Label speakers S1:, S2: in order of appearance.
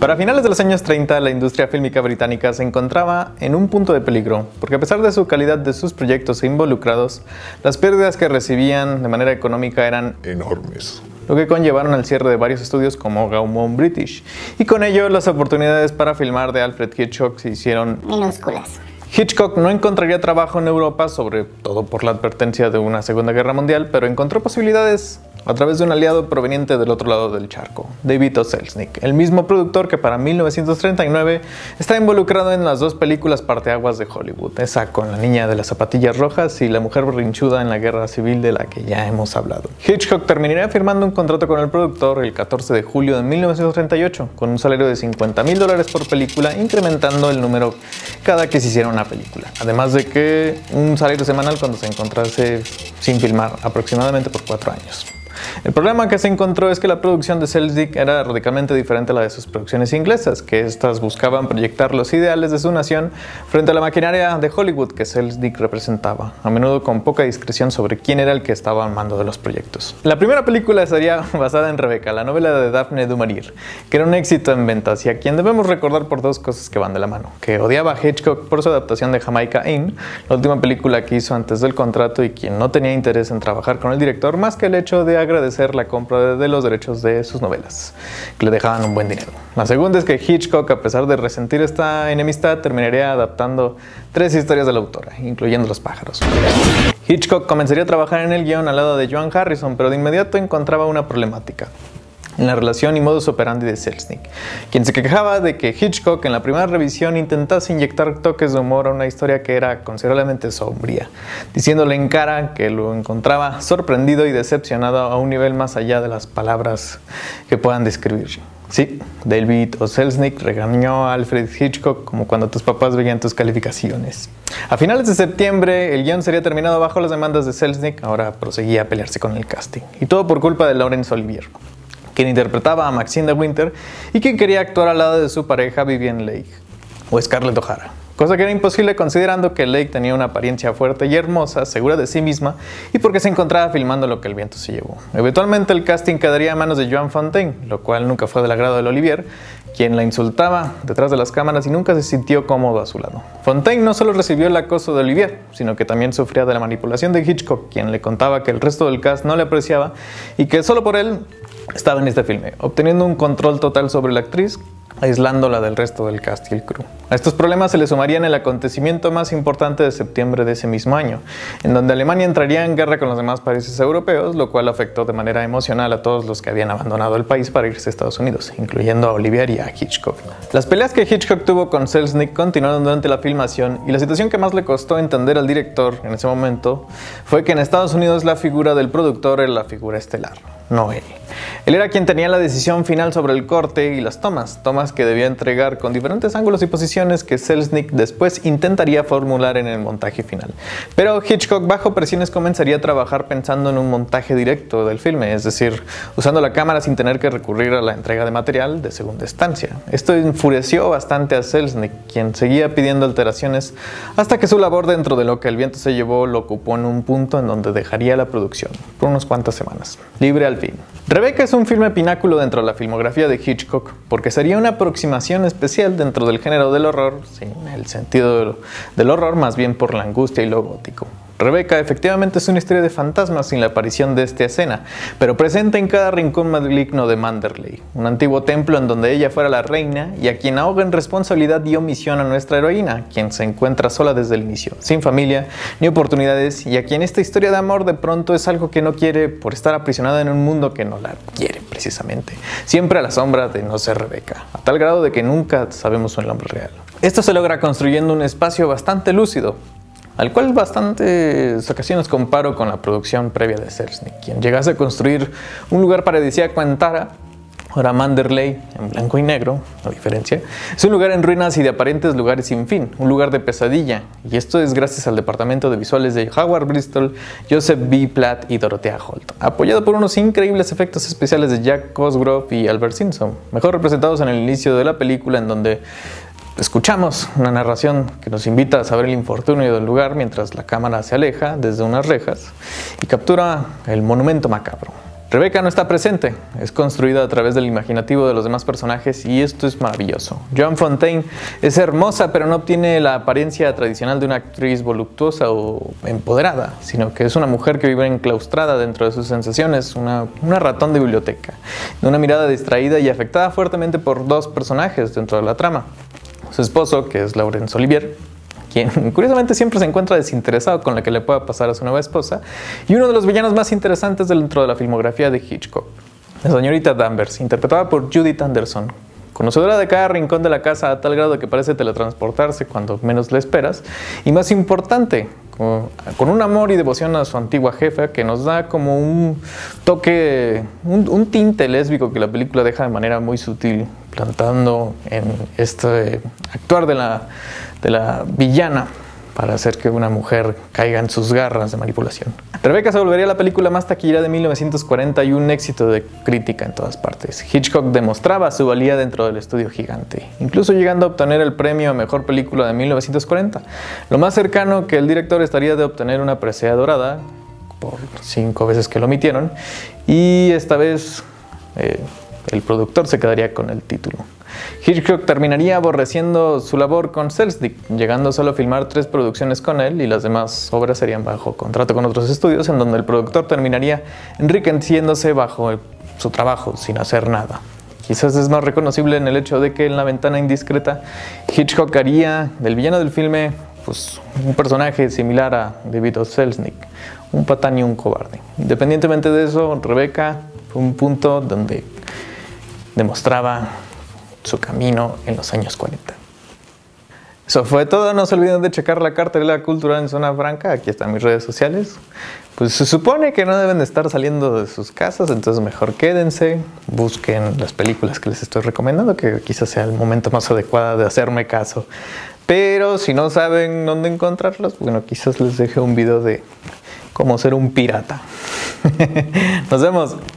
S1: Para finales de los años 30, la industria fílmica británica se encontraba en un punto de peligro, porque a pesar de su calidad de sus proyectos e involucrados, las pérdidas que recibían de manera económica eran enormes, lo que conllevaron al cierre de varios estudios como Gaumont British, y con ello las oportunidades para filmar de Alfred Hitchcock se hicieron minúsculas. Hitchcock no encontraría trabajo en Europa, sobre todo por la advertencia de una Segunda Guerra Mundial, pero encontró posibilidades a través de un aliado proveniente del otro lado del charco, David O. Selznick, el mismo productor que para 1939 está involucrado en las dos películas parteaguas de Hollywood, esa con la niña de las zapatillas rojas y la mujer berrinchuda en la guerra civil de la que ya hemos hablado. Hitchcock terminaría firmando un contrato con el productor el 14 de julio de 1938, con un salario de $50,000 por película, incrementando el número cada que se hiciera una película, además de que un salario semanal cuando se encontrase sin filmar, aproximadamente por 4 años. El problema que se encontró es que la producción de Selznick era radicalmente diferente a la de sus producciones inglesas, que estas buscaban proyectar los ideales de su nación frente a la maquinaria de Hollywood que Selznick representaba, a menudo con poca discreción sobre quién era el que estaba al mando de los proyectos. La primera película estaría basada en Rebecca, la novela de Daphne du Maurier, que era un éxito en ventas y a quien debemos recordar por dos cosas que van de la mano: que odiaba a Hitchcock por su adaptación de Jamaica Inn, la última película que hizo antes del contrato, y quien no tenía interés en trabajar con el director más que el hecho de agradecer la compra de los derechos de sus novelas, que le dejaban un buen dinero. La segunda es que Hitchcock, a pesar de resentir esta enemistad, terminaría adaptando 3 historias de la autora, incluyendo Los pájaros. Hitchcock comenzaría a trabajar en el guión al lado de Joan Harrison, pero de inmediato encontraba una problemática en la relación y modus operandi de Selznick, quien se quejaba de que Hitchcock en la primera revisión intentase inyectar toques de humor a una historia que era considerablemente sombría, diciéndole en cara que lo encontraba sorprendido y decepcionado a un nivel más allá de las palabras que puedan describir. Sí, David O. Selznick regañó a Alfred Hitchcock como cuando tus papás veían tus calificaciones. A finales de septiembre, el guión sería terminado bajo las demandas de Selznick. Ahora proseguía a pelearse con el casting, y todo por culpa de Laurence Olivier, quien interpretaba a Maxine de Winter y quien quería actuar al lado de su pareja Vivien Leigh, o Scarlett O'Hara, cosa que era imposible considerando que Leigh tenía una apariencia fuerte y hermosa, segura de sí misma, y porque se encontraba filmando Lo que el viento se llevó. Eventualmente el casting quedaría a manos de Joan Fontaine, lo cual nunca fue del agrado de Olivier, quien la insultaba detrás de las cámaras y nunca se sintió cómodo a su lado. Fontaine no solo recibió el acoso de Olivier, sino que también sufría de la manipulación de Hitchcock, quien le contaba que el resto del cast no le apreciaba y que solo por él estaba en este filme, obteniendo un control total sobre la actriz, aislándola del resto del cast y el crew. A estos problemas se le sumarían el acontecimiento más importante de septiembre de ese mismo año, en donde Alemania entraría en guerra con los demás países europeos, lo cual afectó de manera emocional a todos los que habían abandonado el país para irse a Estados Unidos, incluyendo a Olivier y a Hitchcock. Las peleas que Hitchcock tuvo con Selznick continuaron durante la filmación, y la situación que más le costó entender al director en ese momento fue que en Estados Unidos la figura del productor era la figura estelar, no él. Él era quien tenía la decisión final sobre el corte y las tomas que debía entregar con diferentes ángulos y posiciones que Selznick después intentaría formular en el montaje final. Pero Hitchcock, bajo presiones, comenzaría a trabajar pensando en un montaje directo del filme, es decir, usando la cámara sin tener que recurrir a la entrega de material de segunda instancia. Esto enfureció bastante a Selznick, quien seguía pidiendo alteraciones hasta que su labor dentro de Lo que el viento se llevó lo ocupó en un punto en donde dejaría la producción por unas cuantas semanas, libre al fin. Rebecca es un filme pináculo dentro de la filmografía de Hitchcock porque sería una aproximación especial dentro del género del horror, sin el sentido del horror, más bien por la angustia y lo gótico. Rebecca efectivamente es una historia de fantasmas sin la aparición de esta escena, pero presente en cada rincón maligno de Manderley, un antiguo templo en donde ella fuera la reina y a quien ahoga en responsabilidad y omisión a nuestra heroína, quien se encuentra sola desde el inicio, sin familia ni oportunidades, y a quien esta historia de amor de pronto es algo que no quiere por estar aprisionada en un mundo que no la quiere precisamente, siempre a la sombra de no ser Rebecca, a tal grado de que nunca sabemos su nombre real. Esto se logra construyendo un espacio bastante lúcido, al cual bastantes ocasiones comparo con la producción previa de Selznick, quien llegase a construir un lugar paradisíaco en Tara. Ahora Manderley, en blanco y negro, la diferencia, es un lugar en ruinas y de aparentes lugares sin fin, un lugar de pesadilla, y esto es gracias al departamento de visuales de Howard Bristol, Joseph B. Platt y Dorothea Holt, apoyado por unos increíbles efectos especiales de Jack Cosgrove y Albert Simpson, mejor representados en el inicio de la película, en donde escuchamos una narración que nos invita a saber el infortunio del lugar mientras la cámara se aleja desde unas rejas y captura el monumento macabro. Rebecca no está presente, es construida a través del imaginativo de los demás personajes y esto es maravilloso. Joan Fontaine es hermosa, pero no obtiene la apariencia tradicional de una actriz voluptuosa o empoderada, sino que es una mujer que vive enclaustrada dentro de sus sensaciones, una ratón de biblioteca, de una mirada distraída y afectada fuertemente por dos personajes dentro de la trama. Su esposo, que es Laurence Olivier, quien curiosamente siempre se encuentra desinteresado con lo que le pueda pasar a su nueva esposa, y uno de los villanos más interesantes dentro de la filmografía de Hitchcock, la señorita Danvers, interpretada por Judith Anderson, conocedora de cada rincón de la casa a tal grado que parece teletransportarse cuando menos le esperas, y más importante, con un amor y devoción a su antigua jefa que nos da como un toque, un tinte lésbico que la película deja de manera muy sutil, plantando en este actuar de la villana para hacer que una mujer caiga en sus garras de manipulación. Rebecca se volvería la película más taquillera de 1940 y un éxito de crítica en todas partes. Hitchcock demostraba su valía dentro del estudio gigante, incluso llegando a obtener el premio a Mejor Película de 1940, lo más cercano que el director estaría de obtener una presea dorada, por 5 veces que lo omitieron, y esta vez el productor se quedaría con el título. Hitchcock terminaría aborreciendo su labor con Selznick, llegando solo a filmar 3 producciones con él y las demás obras serían bajo contrato con otros estudios, en donde el productor terminaría enriqueciéndose bajo su trabajo sin hacer nada. Quizás es más reconocible en el hecho de que en La ventana indiscreta Hitchcock haría del villano del filme pues, un personaje similar a David O. Selznick, un patán y un cobarde. Independientemente de eso, Rebecca fue un punto donde demostraba su camino en los años 40. Eso fue todo. No se olviden de checar la cartelera cultural en Zona Franca. Aquí están mis redes sociales. Pues se supone que no deben de estar saliendo de sus casas, entonces mejor quédense, busquen las películas que les estoy recomendando, que quizás sea el momento más adecuado de hacerme caso. Pero si no saben dónde encontrarlas, bueno, quizás les deje un video de cómo ser un pirata. Nos vemos.